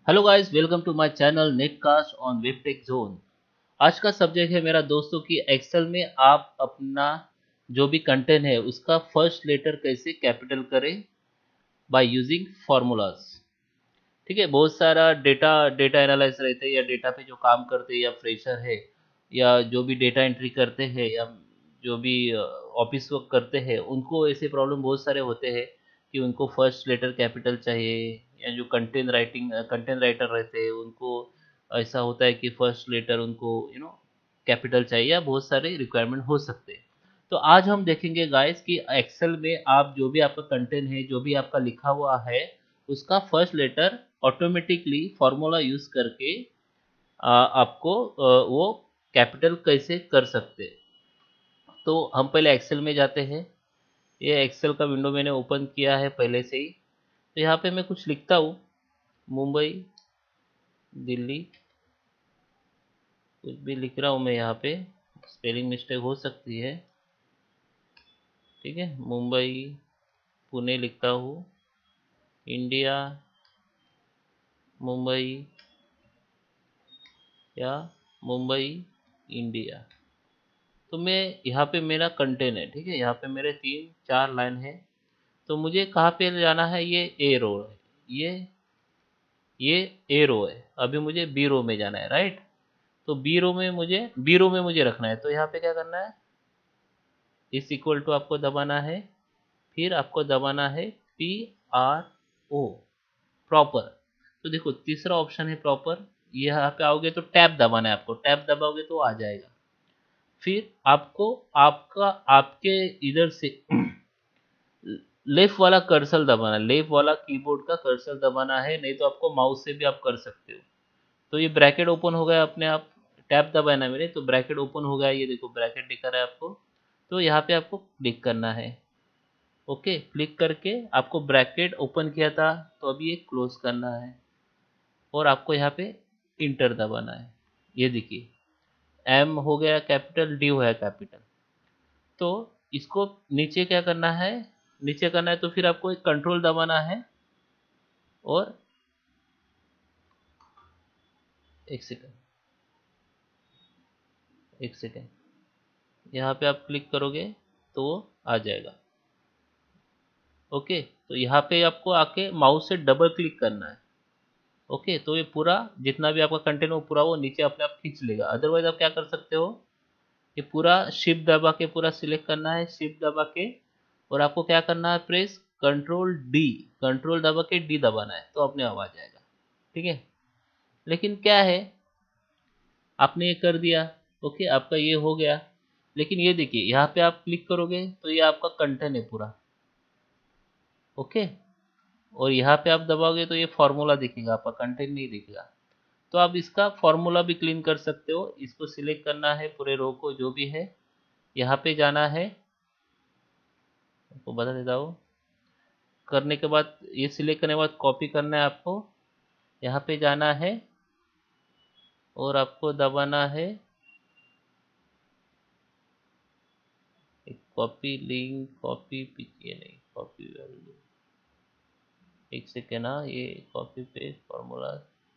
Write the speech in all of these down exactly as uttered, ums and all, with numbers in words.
Hello guys, welcome to my channel Netcast on वेबटेक Zone. आज का सब्जेक्ट है मेरा दोस्तों की एक्सेल में आप अपना जो भी कंटेंट है उसका फर्स्ट लेटर कैसे कैपिटल करें बाय यूजिंग फार्मूलाज। ठीक है, बहुत सारा डेटा डेटा एनालिस्ट रहते हैं या डेटा पे जो काम करते हैं या फ्रेशर है या जो भी डेटा एंट्री करते हैं या जो भी ऑफिस वर्क करते हैं, उनको ऐसे प्रॉब्लम बहुत सारे होते हैं कि उनको फर्स्ट लेटर कैपिटल चाहिए। या जो कंटेंट राइटिंग कंटेंट राइटर रहते हैं उनको ऐसा होता है कि फर्स्ट लेटर उनको यू नो कैपिटल चाहिए, या बहुत सारे रिक्वायरमेंट हो सकते हैं। तो आज हम देखेंगे गाइस कि एक्सेल में आप जो भी आपका कंटेंट है, जो भी आपका लिखा हुआ है, उसका first letter automatically formula use करके आ, आपको आ, वो कैपिटल कैसे कर सकते हैं। तो हम पहले एक्सेल में जाते हैं। ये एक्सेल का विंडो मैंने ओपन किया है पहले से ही। तो यहाँ पे मैं कुछ लिखता हूँ, मुंबई, दिल्ली, कुछ भी लिख रहा हूँ मैं यहाँ पे। स्पेलिंग मिस्टेक हो सकती है, ठीक है। मुंबई, पुणे लिखता हूँ, इंडिया, मुंबई, या मुंबई, इंडिया। तो मैं यहाँ पे मेरा कंटेंट है, ठीक है। यहाँ पे मेरे तीन चार लाइन है। तो मुझे कहाँ पे जाना है, ये ए रो है, ये ये ए रो है। अभी मुझे बी रो में जाना है, राइट। तो बी रो में मुझे बी रो में मुझे रखना है। तो यहाँ पे क्या करना है, इस इक्वल टू आपको दबाना है, फिर आपको दबाना है पी आर ओ, प्रॉपर। तो देखो तीसरा ऑप्शन है प्रॉपर। यहाँ पे आओगे तो टैब दबाना है आपको, टैब दबाओगे तो आ जाएगा। फिर आपको आपका आपके इधर से लेफ्ट वाला कर्सर दबाना, लेफ्ट वाला कीबोर्ड का कर्सर दबाना है, नहीं तो आपको माउस से भी आप कर सकते हो। तो ये ब्रैकेट ओपन हो गया अपने आप। टैब दबाना है मेरे, तो ब्रैकेट ओपन हो गया। ये देखो ब्रैकेट दिखा रहा है आपको। तो यहाँ पे आपको क्लिक करना है। ओके, क्लिक करके आपको ब्रैकेट ओपन किया था, तो अभी ये क्लोज करना है और आपको यहाँ पे इंटर दबाना है। ये देखिए, एम हो गया कैपिटल, डी हो गया कैपिटल। तो इसको नीचे क्या करना है, नीचे करना है तो फिर आपको एक कंट्रोल दबाना है। और एक सेकेंड एक सेकेंड यहाँ पे आप क्लिक करोगे तो वो आ जाएगा। ओके, तो यहाँ पे आपको आके माउस से डबल क्लिक करना है। ओके, तो ये पूरा जितना भी आपका कंटेंट वो पूरा वो नीचे अपने आप खींच लेगा। अदरवाइज आप क्या कर सकते हो, ये पूरा शिफ्ट दबा के पूरा सिलेक्ट करना है, शिफ्ट दबा के। और आपको क्या करना है, प्रेस कंट्रोल डी, कंट्रोल दबा के डी दबाना है, तो अपने आप आ जाएगा। ठीक है। लेकिन क्या है, आपने ये कर दिया, ओके, आपका ये हो गया। लेकिन ये देखिए यहाँ पे आप क्लिक करोगे तो ये आपका कंटेंट है पूरा। ओके, और यहाँ पे आप दबाओगे तो ये फॉर्मूला दिखेगा, आपका कंटेंट नहीं दिखेगा। तो आप इसका फॉर्मूला भी क्लीन कर सकते हो। इसको सिलेक्ट करना है, पूरे रो को जो भी है, यहाँ पे जाना है। आपको बता देता हूँ, करने के बाद ये सिलेक्ट करने के बाद कॉपी करना है आपको, यहाँ पे जाना है और आपको दबाना है एक कॉपी लिंक, कॉपी पीछे नहीं, कॉपी वैल्यू। एक सेकेंड, ना ये कॉपी पेस्ट फॉर्मूला,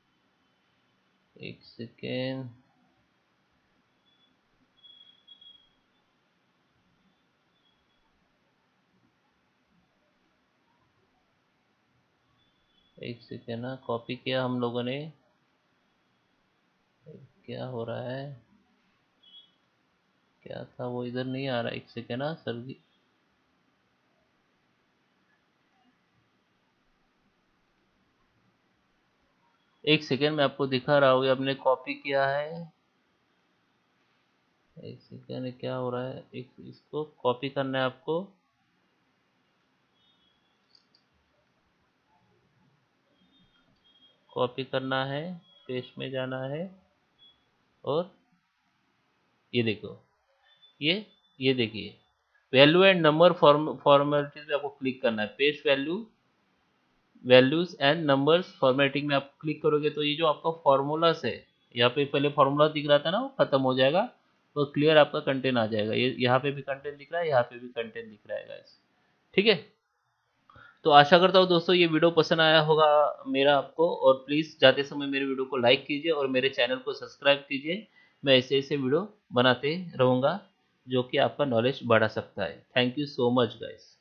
एक सेकेंड। एक सेकेंड, ना कॉपी किया हम लोगों ने, क्या हो रहा है, क्या था वो इधर नहीं आ रहा। एक सेकेंड, ना सर जी, एक सेकेंड मैं आपको दिखा रहा हूँ। ये आपने कॉपी किया है, एक सेकेंड, क्या हो रहा है, एक इसको कॉपी करना है आपको। कॉपी करना है, पेस्ट में जाना है, और ये देखो, ये ये देखिए, value and number form formalities में आपको क्लिक करना है। Paste value, values and numbers formatting में आप क्लिक करोगे तो ये जो आपका फॉर्मूलास है, यहाँ पे पहले फॉर्मूला दिख रहा था ना, वो खत्म हो जाएगा। तो क्लियर आपका कंटेंट आ जाएगा। ये यहाँ पे भी कंटेंट दिख रहा है, यहाँ पे भी कंटेंट दिख रहा है गाइस। ठीक है। तो आशा करता हूँ दोस्तों ये वीडियो पसंद आया होगा मेरा आपको, और प्लीज़ जाते समय मेरे वीडियो को लाइक कीजिए और मेरे चैनल को सब्सक्राइब कीजिए। मैं ऐसे ऐसे वीडियो बनाते रहूँगा जो कि आपका नॉलेज बढ़ा सकता है। Thank you so much guys.